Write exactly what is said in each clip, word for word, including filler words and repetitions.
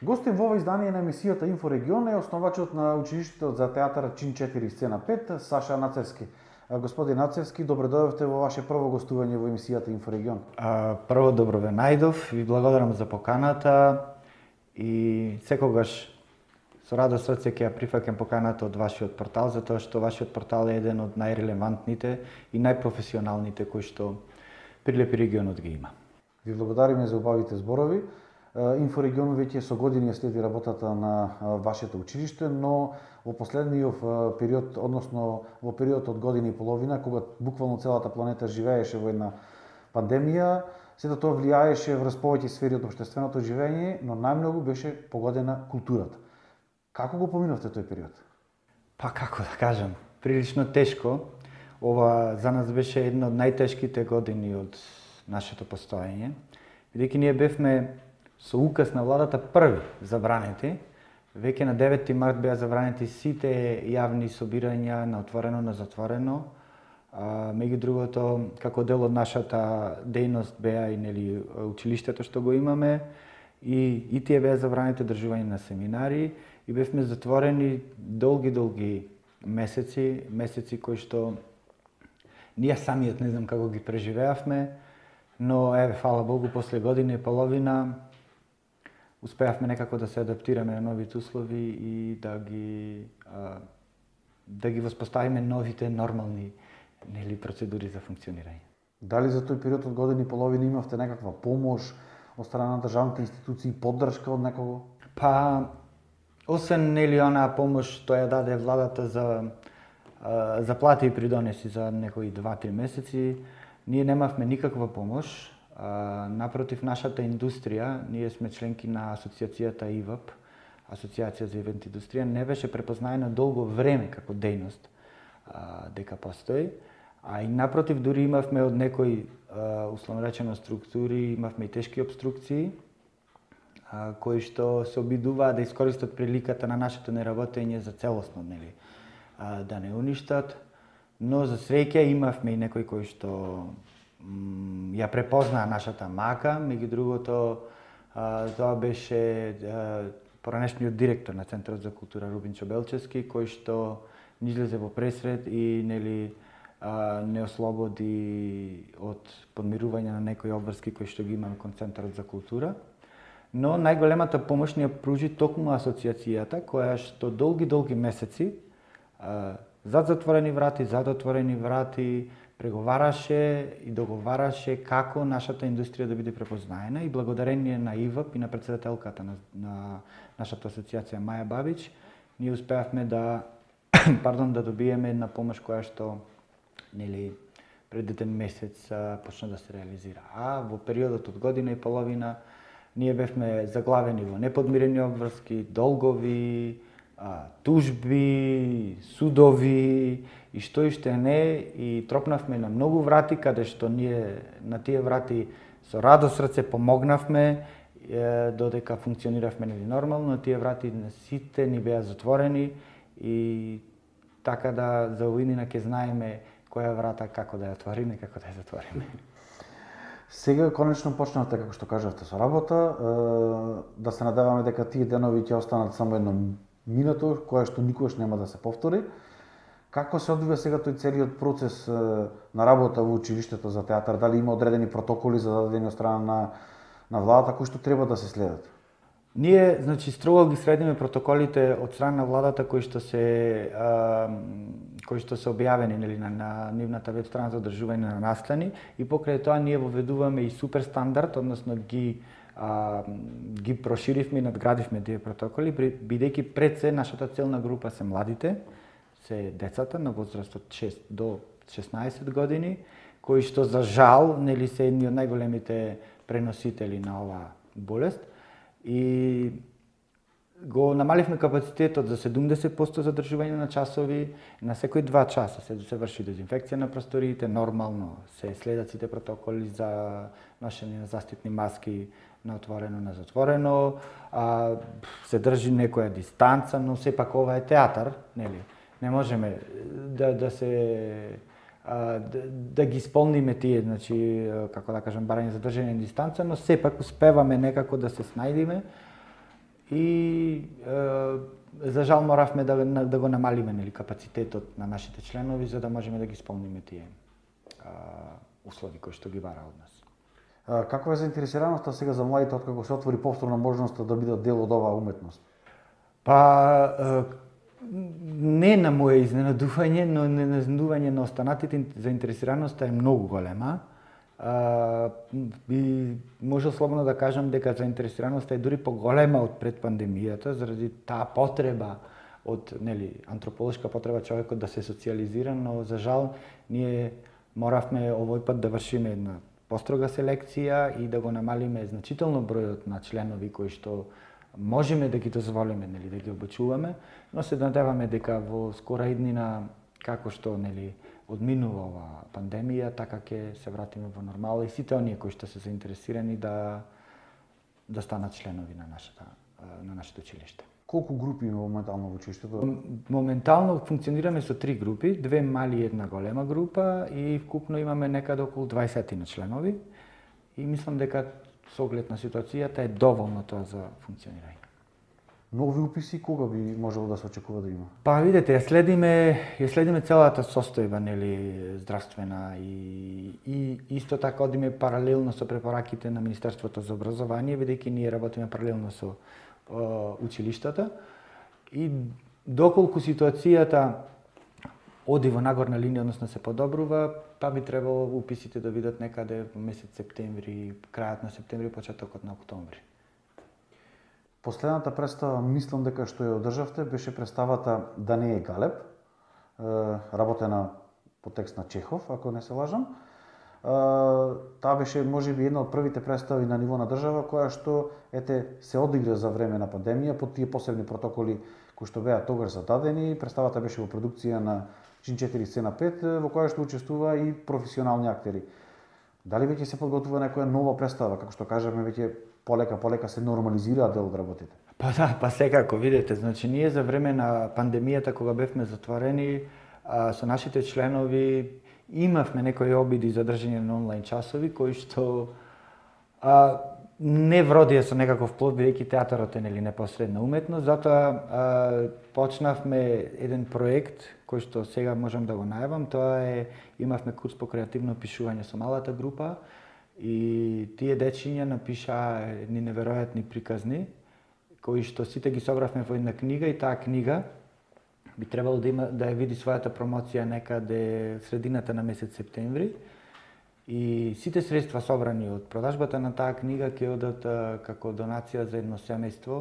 Гостин во ова издание на емисијата Инфорегион е основачот на училиштето за театар Чин четири сцена пет, Саша Нацевски. Господин Нацевски, добро дојдовте во ваше прво гостување во емисијата Инфорегион. А, прво добро ве најдов, ви благодарам за поканата и секогаш со радост срце ќе ја прифаќам поканата од вашиот портал, затоа што вашиот портал е еден од најрелевантните и најпрофесионалните кои што Прилепи регионот ги има. Ви благодариме за убавите зборови. Инфорегион веќе со години следи работата на вашето училиште, но во последниот период, односно во период од година и половина, кога буквално целата планета живееше во една пандемија, сето тоа влијаеше врз повеќе сфери од општественото живење, но најмногу беше погодена културата. Како го поминавте тој период? Па како да кажам, прилично тешко. Ова за нас беше една од најтешките години од нашето постоење, бидејќи ние бевме со указ на владата први забранети. Веќе на девети март беа забранети сите јавни собирања на отворено, на затворено. А, меѓу другото, како дел од нашата дејност беа и нели училиштето што го имаме, и, и тие беа забранети одржување на семинари, и бевме затворени долги, долги месеци, месеци кои што ние самиот не знам како ги преживеавме, но еве, фала Богу, после година и половина успеавме некако да се адаптираме на новите услови и да ги а, да ги воспоставиме новите нормални нели процедури за функционирање. Дали за тој период од година и половина имавте некаква помош од страна на државните институции, поддршка од некого? Па освен нели онаа помош што ја даде владата за а, за плати и придонеси за некои два-три месеци, ние немавме никаква помош. А, напротив, нашата индустрија, ние сме членки на асоциацијата И В П, Асоциација за ивент индустрија, не беше препознаена долго време како дејност а, дека постои. А и напротив, дури имавме од некои, а, условно речено, структури, имавме и тешки обструкции, а, кои што се обидуваа да искористат приликата на нашето неработење за целосно, нели, а, да не уништат. Но за среќа имавме и некои кои што ја препознаа нашата мака, меѓу другото, а, тоа беше а, поранешниот директор на Центарот за култура Рубин Чобелчевски, кој што ни излезе во пресред и нели а, не ослободи од подмирување на некои обврски кои што ги имаме кон Центарот за култура. Но најголемата помош ни ја пружи токму асоциацијата, која што долги долги месеци а, зад затворени врати, зад отворени врати, преговараше и договараше како нашата индустрија да биде препознаена, и благодарение на И В П и на председателката на, на нашата асоциација Маја Бабич, ние успеавме да пардон да добиеме една помош која што нели пред еден месец а, почна да се реализира. А во периодот од година и половина ние бевме заглавени во неподмирени обврски, долгови, а, тужби, судови и што и што не, и тропнавме на многу врати каде што ние на тие врати со радост срце помогнавме е, додека функциониравме нели нормално, на тие врати на сите ни беа затворени, и така да за уиднина ќе знаеме која врата како да ја отвориме, како да ја затвориме. Сега конечно почнавте, како што кажавте, со работа, да се надеваме дека тие денови ќе останат само едно минато, кое што никогаш нема да се повтори. Како се одвива сега тој целиот процес на работа во училиштето за театар? Дали има одредени протоколи зададени од страна на, на владата кои што треба да се следат? Ние, значи, строго ги следиме протоколите од страна на владата кои што се а, кои што се објавени нели на, на нивната веб страна за одржување на настани, и покрај тоа ние воведуваме и супер стандард, односно ги а, ги проширивме и надградивме тие протоколи, бидејќи пред се нашата целна група се младите, се децата на возраст од шест до шеснаесет години, кои што за жал нели се едни од најголемите преносители на оваа болест, и го намаливме капацитетот за седумдесет проценти задржување на часови, на секои два часа се се врши дезинфекција на просториите, нормално се следат сите протоколи за ношење на заштитни маски на отворено, на затворено, а, се држи некоја дистанца, но сепак ова е театар, нели? Не можеме да, да се а, да, да ги исполниме тие, значи, како да кажам, барање за држање на дистанца, но сепак успеваме некако да се снајдиме. и е, за жал моравме да, да го намалиме, нели, капацитетот на нашите членови за да можеме да ги исполниме тие е, услови кои што ги бара од нас. Каква е заинтересираноста сега за младите откако се отвори повторно можноста да бидат дел од оваа уметност? Па не на моје изненадување, но на изненадување на останатите заинтересираноста е многу голема. А, би можел слободно да кажам дека заинтересираноста е дури поголема од пред пандемијата заради таа потреба од, нели, антрополошка потреба човекот да се социализира, но за жал ние моравме овој пат да вршиме една построга селекција и да го намалиме значително бројот на членови кои што можеме да ги дозволиме, нели, да ги обучуваме, но се надеваме дека во скора иднина, како што, нели, одминува оваа пандемија, така ќе се вратиме во нормала и сите оние кои што се заинтересирани да да станат членови на нашата на нашето училиште. Колку групи има моментално во училиштето? Моментално функционираме со три групи, две мали и една голема група и вкупно имаме некаде околу дваесет на членови и мислам дека со оглед на ситуацијата е доволно тоа за функционирање. Нови уписи кога би можело да се очекува да има? Па видете, ја следиме, ја следиме целата состојба, нели, здравствена и и исто така одиме паралелно со препораките на Министерството за образование, бидејќи ние работиме паралелно со о, училиштата и доколку ситуацијата оди во нагорна линија, односно се подобрува, па би требало уписите да видат некаде во месец септември, крајот на септември, почетокот на октомври. Последната представа, мислам дека што ја одржавте, беше представата Да не е Галеб, работена по текст на Чехов, ако не се лажам. Таа беше можеби една од првите представи на ниво на држава која што ете се одигра за време на пандемија под тие посебни протоколи кои што беа тогаш зададени. Представата беше во продукција на Чин четири сцена пет, во која што учествува и професионални актери. Дали веќе се подготвува некоја нова представа, како што кажаме веќе полека полека се нормализираат дел од работите? Па да, па секако, видите, значи ние за време на пандемијата кога бевме затворени, а, со нашите членови имавме некои обиди за држање на онлайн часови кои што а, не вродија со некаков плод, бидејќи театарот е, нели, непосредна уметност, затоа а, почнавме еден проект кој што сега можам да го најавам, тоа е имавме курс по креативно пишување со малата група и тие дечиња напишаа едни неверојатни приказни кои што сите ги собравме во една книга и таа книга би требало да има да ја види својата промоција некаде средината на месец септември. И сите средства собрани од продажбата на таа книга ќе одат а, како донација за едно семејство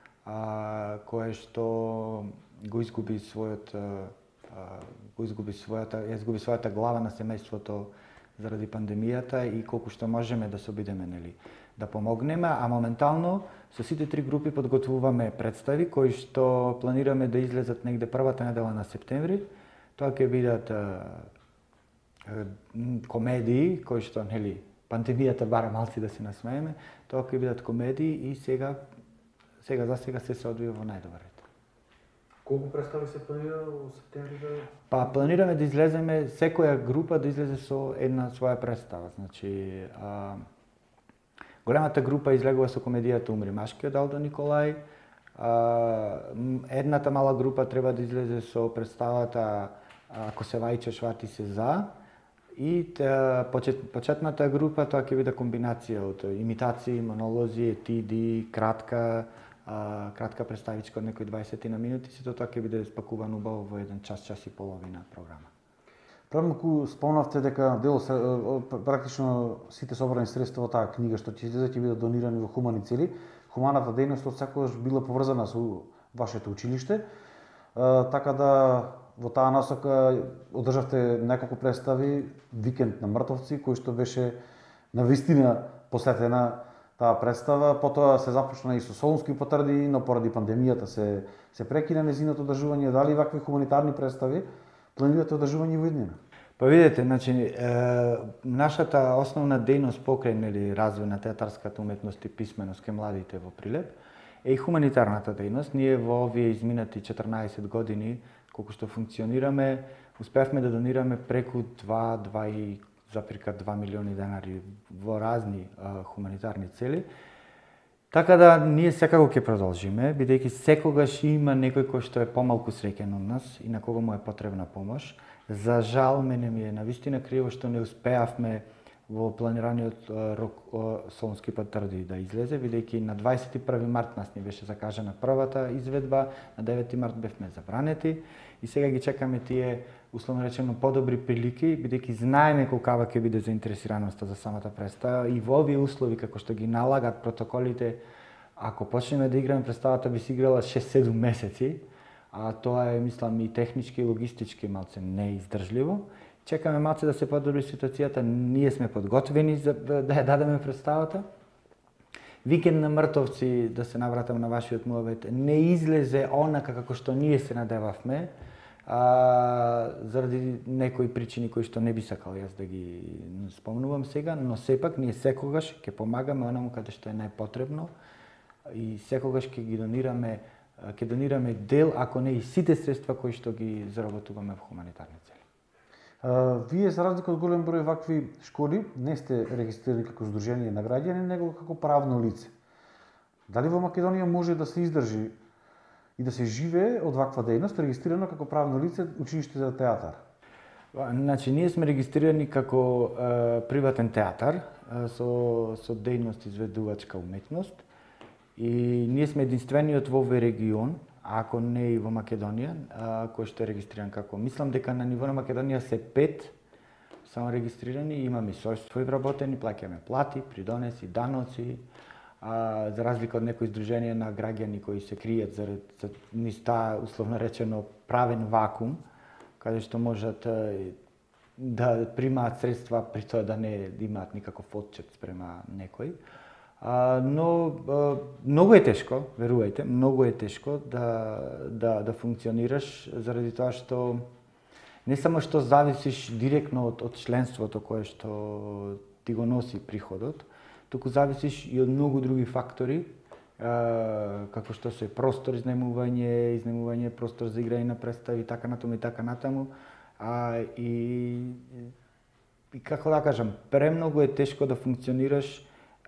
а, кое што го изгуби својот а, го изгуби својата ја изгуби својата глава на семејството заради пандемијата и колку што можеме да се обидеме, нели, да помогнеме, а моментално со сите три групи подготвуваме представи кои што планираме да излезат негде првата недела на септември. Тоа ќе бидат а, комедии кои што, нели, пандемијата бара малци да се насмееме, тоа ќе бидат комедии и сега сега за сега се се одвива во најдобар ред. Колку представи се планира во септември? Да... Па планираме да излеземе секоја група да излезе со една своја представа. Значи, а, големата група излегува со комедијата Умри машки од Алдо Николај. А, едната мала група треба да излезе со представата Ако се вајче швати се за. И та, почет, почетната група тоа ќе биде комбинација од имитации, монолози, етиди, кратка, а, кратка представичка од некои дваесет на минути, сето тоа ќе биде спакувано убаво во еден час, час и половина програма. Премалку спомнавте дека дел практично сите собрани средства во таа книга што ќе излезе ќе бидат донирани во хумани цели. Хуманата дејност од секогаш била поврзана со вашето училиште, а, така да во таа насока одржавте неколку представи, Викенд на мртовци, кој што беше навистина посветена таа представа. Потоа се започна и со Солунски потврди, но поради пандемијата се се прекина нејзиното одржување. Дали вакви хуманитарни представи планирате одржување во иднина? Па видете, значи е, нашата основна дејност покрај, нели, развој на театарската уметност и писменост кај младите во Прилеп е и хуманитарната дејност. Ние во овие изминати четрнаесет години колку што функционираме, успеавме да донираме преку два запирка два милиони денари во разни а, хуманитарни цели. Така да, ние секако ќе продолжиме, бидејќи секогаш има некој кој што е помалку среќен од нас и на кого му е потребна помош. За жал, мене ми е навистина криво што не успеавме во планираниот рок Солунски пат Трди да излезе, бидејќи на дваесет и први март нас ни беше закажана првата изведба, на девети март бевме забранети и сега ги чекаме тие, условно речено, подобри прилики, бидејќи знаеме колкава ќе биде заинтересираноста за самата представа и во овие услови како што ги налагат протоколите, ако почнеме да играме представата би се играла шест-седум месеци, а тоа е, мислам, и технички и логистички малце неиздржливо. Чекаме малце да се подобри ситуацијата, ние сме подготвени за да ја дадеме представата. Викенд на Мртовци, да се навратам на вашиот муавет, не излезе онака како што ние се надевавме, а, заради некои причини кои што не би сакал јас да ги спомнувам сега, но сепак ние секогаш ќе помагаме онаму каде што е најпотребно и секогаш ќе ги донираме, ќе донираме дел, ако не и сите средства кои што ги заработуваме во хуманитарни цели. Uh, вие, за разлика од голем број вакви школи, не сте регистрирани како здружение на граѓани, него како правно лице. Дали во Македонија може да се издржи и да се живее од ваква дејност, регистрирано како правно лице училиште за театар? Значи, ние сме регистрирани како е, приватен театар е, со, со дејност изведувачка уметност и ние сме единствениот во овој регион, ако не и во Македонија, кој што е регистриран како. Мислам дека на ниво на Македонија се пет само регистрирани, имаме свој вработени, плаќаме плати, придонеси, даноци, а, за разлика од некои здруженија на граѓани кои се кријат за, за низ таа, условно речено, правен вакуум, каде што можат да примаат средства при тоа да не имаат никаков отчет спрема некој. А, но а, многу е тешко, верувајте, многу е тешко да, да, да функционираш заради тоа што не само што зависиш директно од, од членството кое што ти го носи приходот, туку зависиш и од многу други фактори, а, како што се простор изнемување, изнемување простор за играње на представи, така натаму и така натаму. А, и, и како да кажам, премногу е тешко да функционираш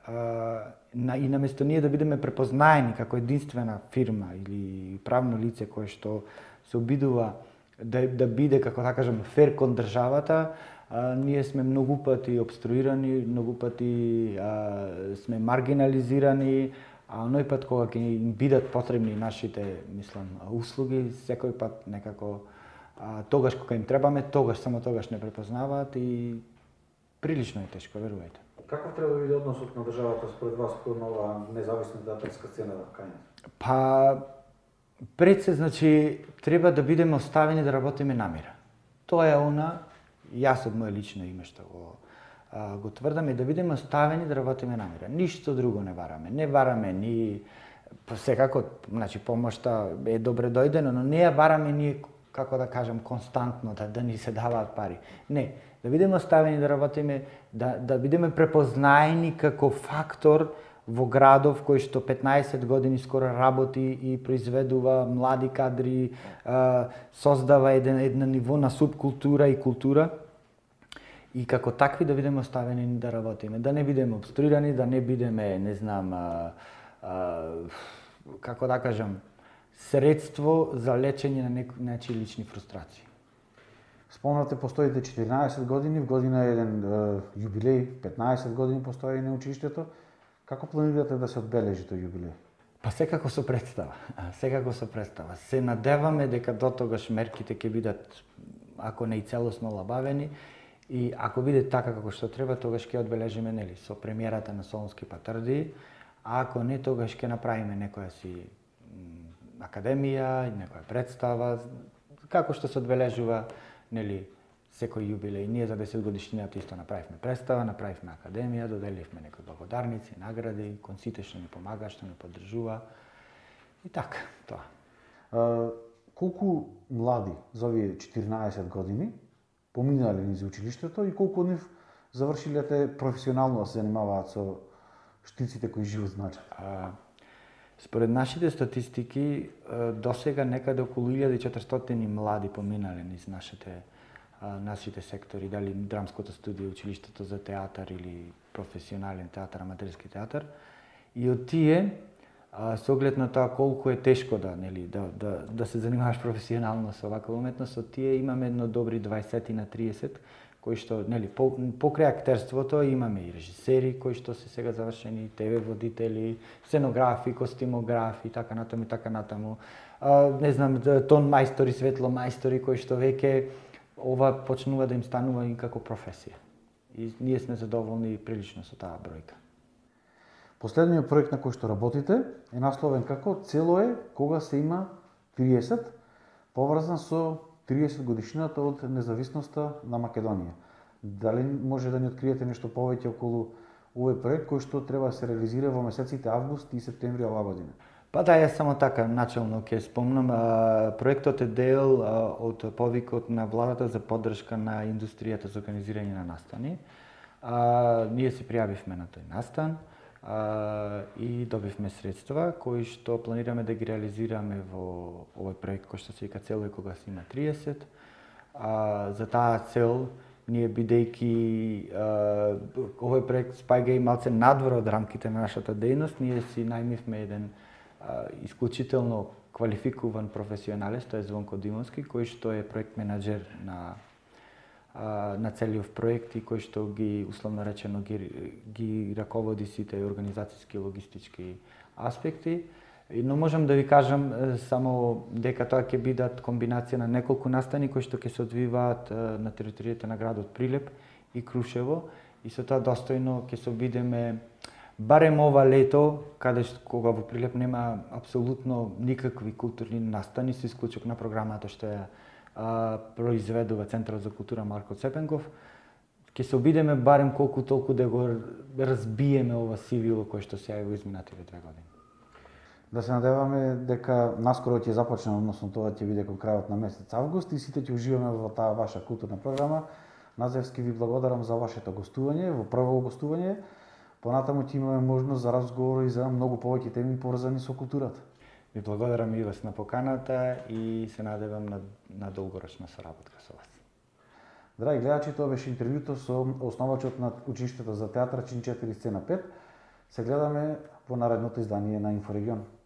на, и наместо ние да бидеме препознаени како единствена фирма или правно лице кое што се обидува да, да биде, како да кажам, фер кон државата, а, ние сме многу пати обструирани, многу пати а, сме маргинализирани, а оној пат кога ќе им бидат потребни нашите, мислам, услуги, секој пат некако а, тогаш кога им требаме, тогаш само тогаш не препознаваат и прилично е тешко, верувајте. Каков треба да биде односот на државата според вас кон ова независна театарска сцена во Кајнес? Па, пред се, значи, треба да бидеме оставени да работиме намира. Тоа е она, јас од моје лично име што го, а, го тврдам, е да бидеме оставени да работиме намира. Ништо друго не бараме. Не бараме ни, секако, значи, помошта е добре дојдено, но не ја бараме ние, како да кажам, константно да, да ни се даваат пари. Не, да бидеме оставени да работиме, да, да бидеме препознаени како фактор во градов кој што петнаесет години скоро работи и произведува млади кадри, а, создава еден, една ниво на субкултура и култура. И како такви да бидеме оставени да работиме, да не бидеме обструирани, да не бидеме, не знам, а, а, како да кажам, средство за лечење на нечии лични фрустрации. Спомнате, постоите четиринаесет години, в година е еден е, јубилеј, петнаесет години постои на училиштето. Како планирате да се одбележи тој јубилеј? Па секако со представа, секако со представа. Се надеваме дека дотогаш мерките ќе бидат, ако не и целосно лабавени, и ако биде така како што треба, тогаш ќе одбележиме, нели, со премиерата на Солунски пат Трди, а ако не, тогаш ќе направиме некоја си академија, некоја представа, како што се одбележува, нели, секој јубилеј. Ние за десет годишнината исто направивме представа, направивме академија, доделивме некои благодарници, награди, кон сите што ни помага, што ни поддржува. И така, тоа. А, колку млади за овие четиринаесет години поминале низ училиштето и колку од нив завршиле професионално да се занимаваат со штиците кои живот значат? А, според нашите статистики, досега некаде околу илјада и четиристотини млади поминале низ нашите нашите сектори, дали драмското студио, училиштето за театар или професионален театар, аматерски театар. И од тие, а, со оглед на тоа колку е тешко да, нели, да, да, да се занимаваш професионално со ваква уметност, од тие имаме едно добри дваесет на триесет, кои што, нели, по, покрај актерството имаме и режисери кои што се сега завршени, те ве водители, сценографи, костимографи, така натаму и така натаму. А, не знам, тон мајстори, светло мајстори кои што веќе ова почнува да им станува и како професија. И ние сме задоволни прилично со таа бројка. Последниот проект на кој што работите е насловен како "Цело е кога се има триесет", поврзан со триесет годишнината од независноста на Македонија. Дали може да ни откриете нешто повеќе околу овој проект кој што треба да се реализира во месеците август и септември оваа година? Па да, јас само така начелно ќе спомнам, а, проектот е дел а, од повикот на владата за поддршка на индустријата за организирање на настани. А, ние се пријавивме на тој настан а, и добивме средства кои што планираме да ги реализираме во овој проект кој што се вика "Цело е кога се има триесет". А, за таа цел ние бидејќи овој проект спаѓа и малце надвор од рамките на нашата дејност, ние си најмивме еден а, исклучително квалификуван професионалец, тоа е Звонко Димовски, кој што е проект менаџер на а, на целиот проект и кој што ги условно речено ги ги раководи сите организацијски и логистички аспекти. Но можам да ви кажам само дека тоа ќе бидат комбинација на неколку настани кои што ќе се одвиваат на територијата на градот Прилеп и Крушево, и со тоа достојно ќе се обидеме барем ова лето, каде што, кога во Прилеп нема апсолутно никакви културни настани, со исклучок на програмата што ја а, произведува Центарот за култура Марко Цепенков, ќе се обидеме барем колку толку да го разбиеме ова сивило кое што се јави во изминативе две години. Да се надеваме дека наскоро ќе започне, односно тоа ќе биде кон крајот на месец август и сите ќе уживаме во таа ваша културна програма. Назевски ви благодарам за вашето гостување, во прво гостување. Понатаму ќе имаме можност за разговор и за многу повеќе теми поврзани со културата. Ви благодарам и вас на поканата и се надевам на, на долгорочна соработка со вас. Драги гледачи, тоа беше интервјуто со основачот на училиштето за театар Чин четири сцена пет. Се гледаме во наредното издание на Инфорегион.